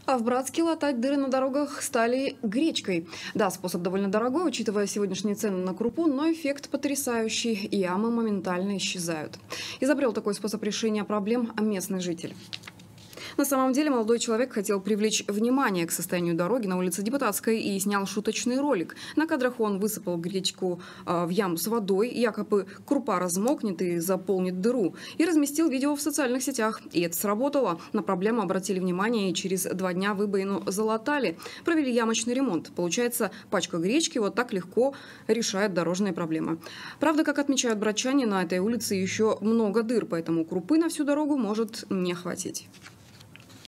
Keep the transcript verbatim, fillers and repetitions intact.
А в Братске латать дыры на дорогах стали гречкой. Да, способ довольно дорогой, учитывая сегодняшние цены на крупу, но эффект потрясающий, и ямы моментально исчезают. Изобрел такой способ решения проблем местный житель. На самом деле молодой человек хотел привлечь внимание к состоянию дороги на улице Депутатской и снял шуточный ролик. На кадрах он высыпал гречку э, в яму с водой, якобы крупа размокнет и заполнит дыру, и разместил видео в социальных сетях. И это сработало. На проблему обратили внимание и через два дня выбоину залатали. Провели ямочный ремонт. Получается, пачка гречки вот так легко решает дорожные проблемы. Правда, как отмечают братчане, на этой улице еще много дыр, поэтому крупы на всю дорогу может не хватить.